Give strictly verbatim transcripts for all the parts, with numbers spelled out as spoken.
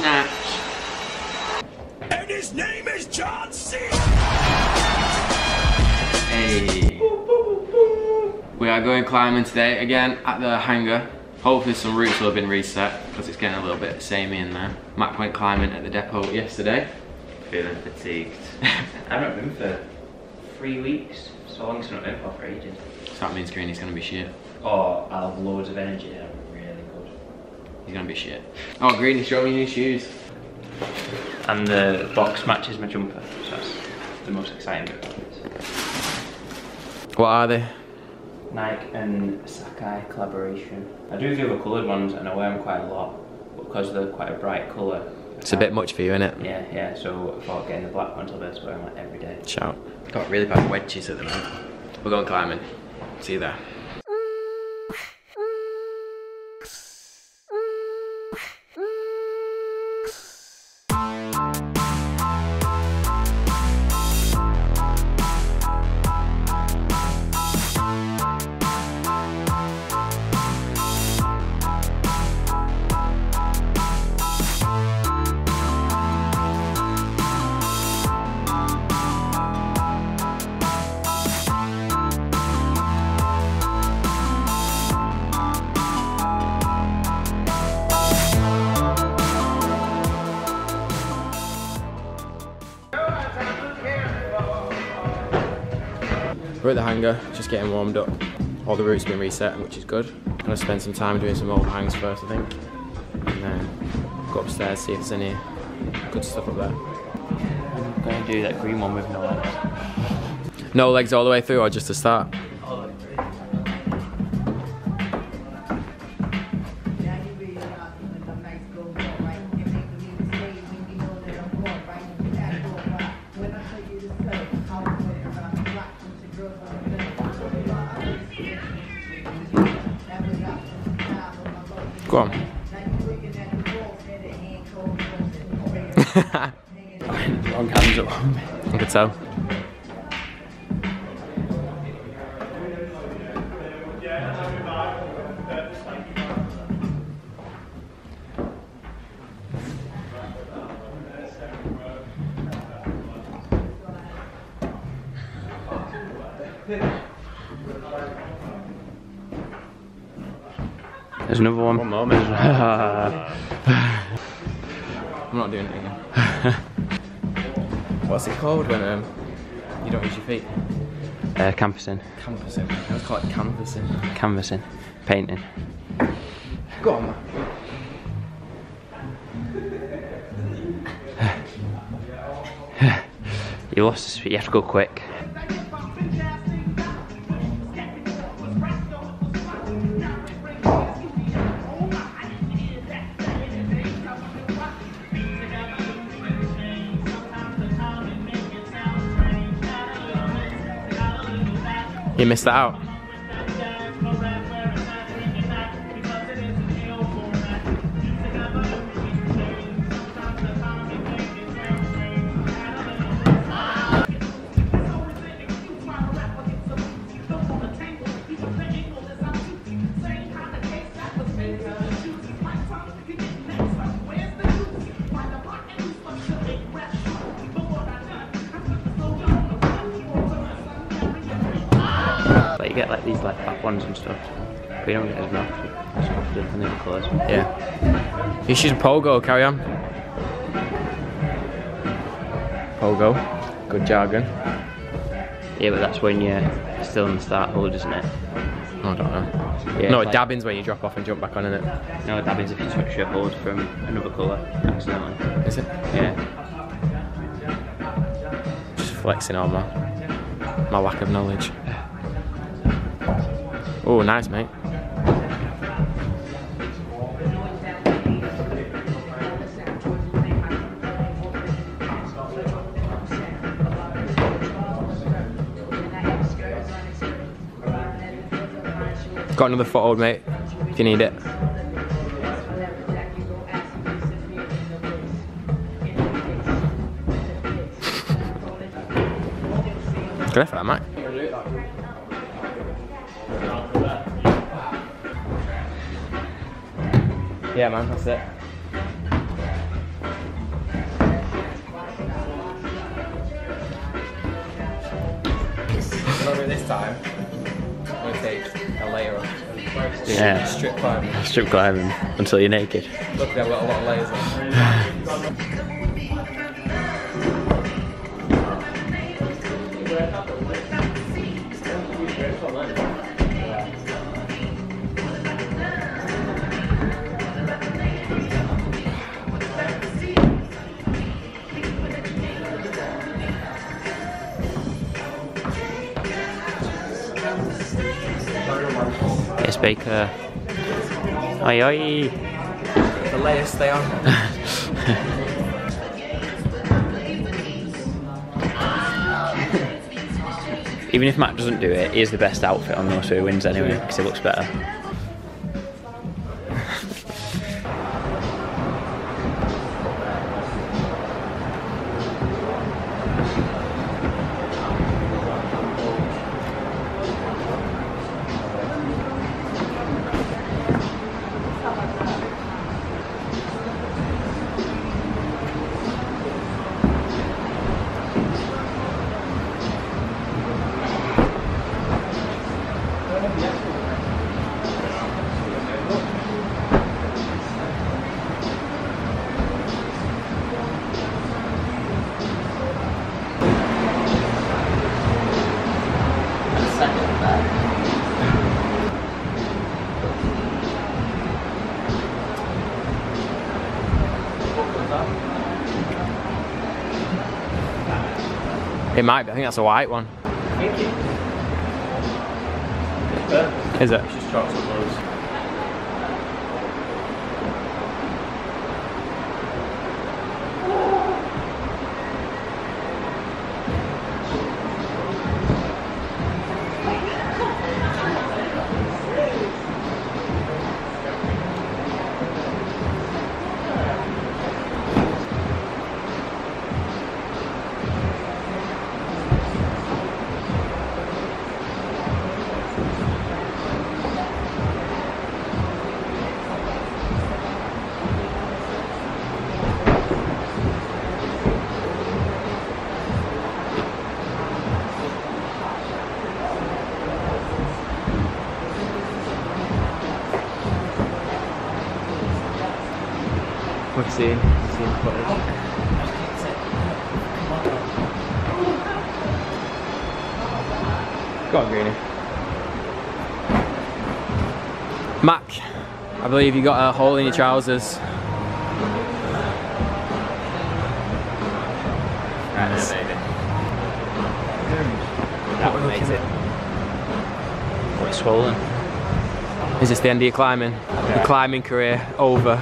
snaps. And his name is John C. Hey. We are going climbing today again at the hangar. Hopefully some routes will have been reset because it's getting a little bit samey in there. Mac went climbing at the depot yesterday. Feeling fatigued. I haven't been for three weeks. So long as I've not been for for ages. So that means Greeny's gonna be shit. Oh, I'll have loads of energy and I'm really good. He's gonna be shit. Oh, Greeny, show me your new shoes. And the box matches my jumper, so that's the most exciting bit about it. What are they? Nike and Sacai collaboration. I do the other coloured ones and I wear them quite a lot, but because they're quite a bright colour. It's a bit much for you, isn't it? Yeah, yeah, so I thought getting the black ones I'll be able to wear them like every day. Shout. Got really bad wedges at the moment. We're going climbing. See you there. We're at the hangar, just getting warmed up. All the routes have been reset, which is good. I'm gonna spend some time doing some old hangs first, I think. And then go upstairs, see if there's any good stuff up there. I'm going to do that green one with no legs. No legs all the way through, or just to start? Go on. Wrong hands up. I could tell. There's another one. One moment. I'm not doing it again. What's it called when um, you don't use your feet? Uh, canvassing. Canvassing. I was called canvassing. Canvassing. Painting. Go on, man. You lost the speed. You have to go quick. You missed that out. You get like these like black ones and stuff, but you don't get as much. It's often in the colours. Yeah. You should pogo, carry on. Pogo. Good jargon. Yeah, but that's when you're still in the start hold, isn't it? I don't know. Yeah, no, like, dabbing's when you drop off and jump back on, isn't it? No, dabbing's if you switch your hold from another colour accidentally. Is it? Yeah. Just flexing on my, my lack of knowledge. Oh, nice, mate. Got another foothold, mate, if you need it. Good effort, Mac. Yeah, man, that's it. time, I'm going to take a layer off. Yeah. Strip climbing. Strip climbing until you're naked. Look, I've got a lot of layers on. Yes, Baker. Oi, oi. The layers stay on. Even if Matt doesn't do it, he has the best outfit on those, so he wins anyway, because he looks better. It might be, I think that's a white one. Is it? It's just chocolate loads. We've seen, seen footage. Go on, Greenie. Mac, I believe you got a hole in your trousers. Right there, baby. That one makes it. Oh, it's swollen. Is this the end of your climbing? Yeah. Your climbing career over.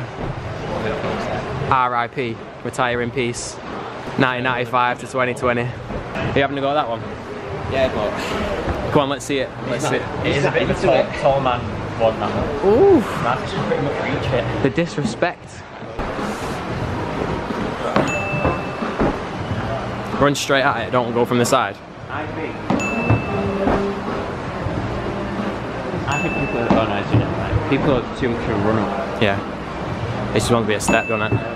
R I P, retire in peace. nineteen ninety-five to twenty twenty. Are you having to go at that one? Yeah, but Come on, let's see it. Let's see it. it is a bit of a tall, tall man one, that one. Ooh, Max can pretty much reach it. the disrespect. Run straight at it, don't go from the side. I think. I think people are, oh no, it's not right. People are too much of a run up. Yeah. It's just going to be a step, doesn't it?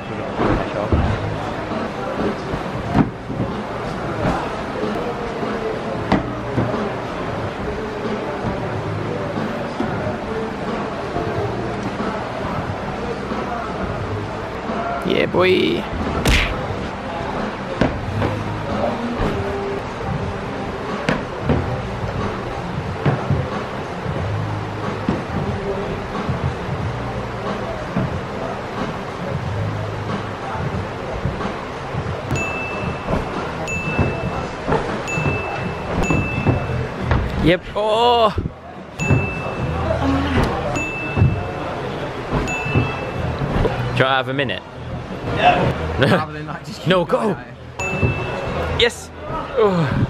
Yeah, boy. Yep. Oh. Do you want to have a minute? No. No, go. Yes. Oh.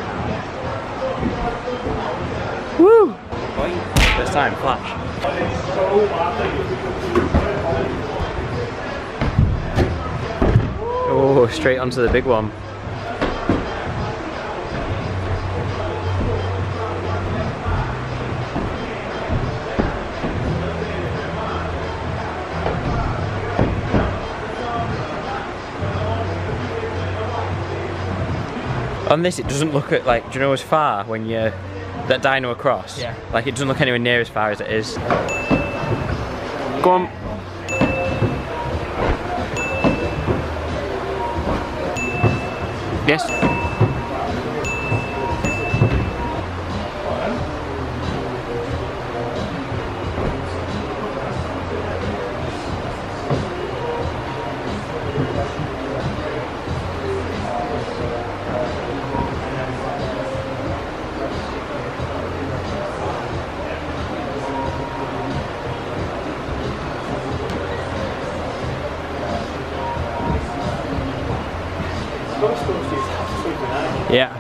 Woo! First time, flash. Oh, straight onto the big one. On this, it doesn't look at, like, do you know as far when you that dyno across? Yeah. Like, it doesn't look anywhere near as far as it is. Go on. Yes. Yeah.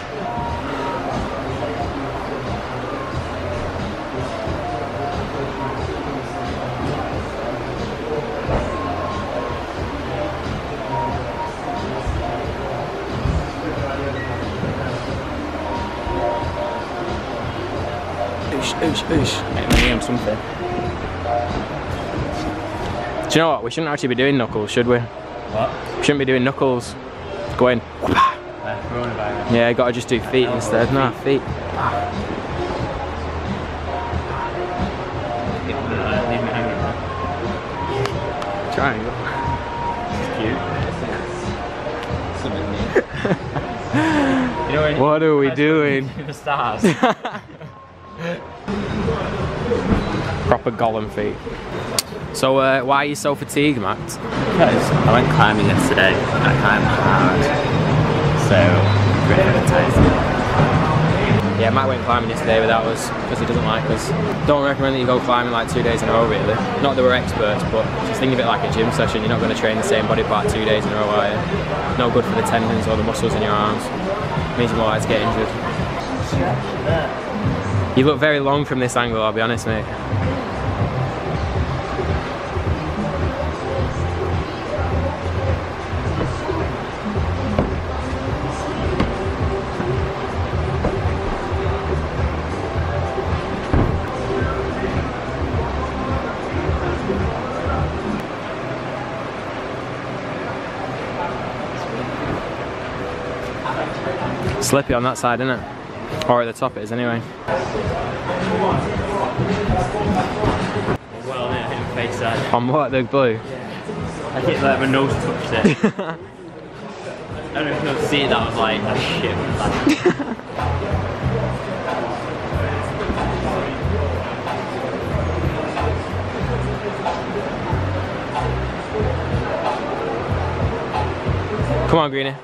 Oosh, oosh, oosh. Maybe I'm something. Do you know what? We shouldn't actually be doing knuckles, should we? What? We shouldn't be doing knuckles. Go in. Coronavirus. Yeah, gotta just do feet instead. No, feet. Leave me hanging. Triangle. Cute. Something new. You know when What are we doing? The stars. Proper Gollum feet. So, uh, why are you so fatigued, Matt? Because I went climbing yesterday. I climbed hard. So, really tired. Yeah, Matt went climbing yesterday without us because he doesn't like us. Don't recommend that you go climbing like two days in a row, really. Not that we're experts, but just think of it like a gym session. You're not going to train the same body part two days in a row, are you? No good for the tendons or the muscles in your arms. Means you're more likely to get injured. You look very long from this angle, I'll be honest, mate. Slippy on that side, isn't it? Or at the top it is anyway. Well, I hit my face side. On what? The blue? Yeah. I hit like my nose touched it. I don't know if you'll see it, that was like a shit. Come on, Greenie.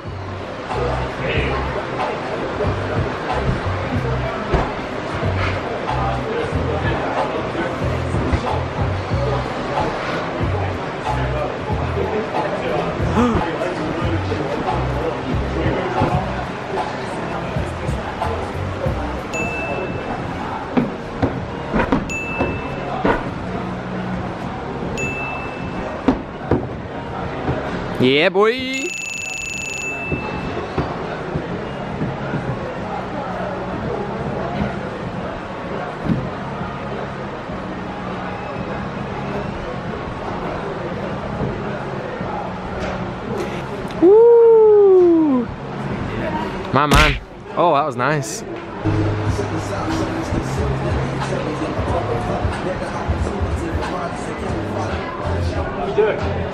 Yeah, boy. Woo! My man. Oh, that was nice. What are you doing?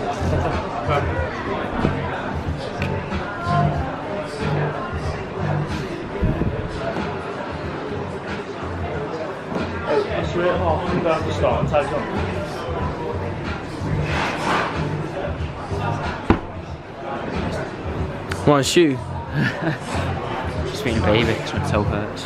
Straight off, you got to start and take on. Want a shoe? Just being a baby, because my toe hurts.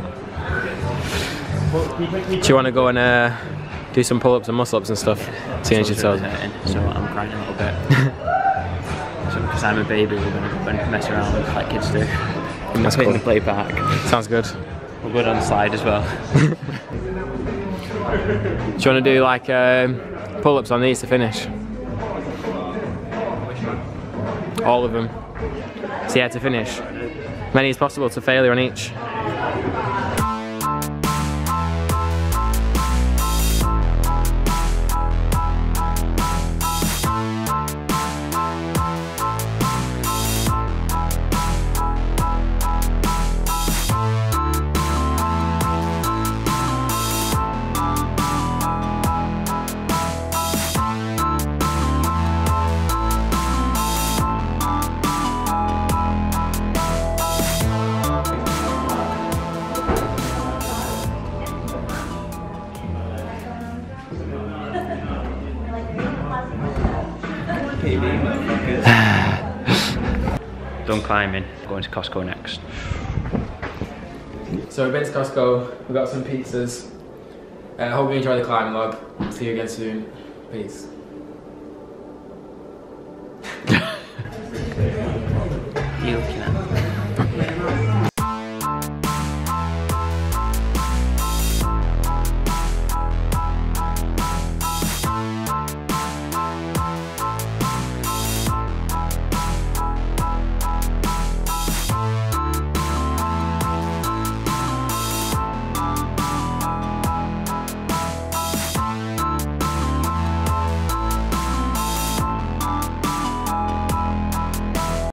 Do you want to go and uh, do some pull-ups and muscle-ups and stuff? Yeah, Change your toes. Hurting, so I'm crying a little bit. So because I'm a baby, we're going to mess around like kids do. That's cool. cool. In the play park. Sounds good. We're good on the slide as well. you want to do like um, pull-ups on these to finish? All of them. So yeah, to finish. Many as possible to failure on each. Done climbing, going to Costco next. So we've been to Costco, we've got some pizzas. I uh, hope you enjoy the climbing log. See you again soon. Peace.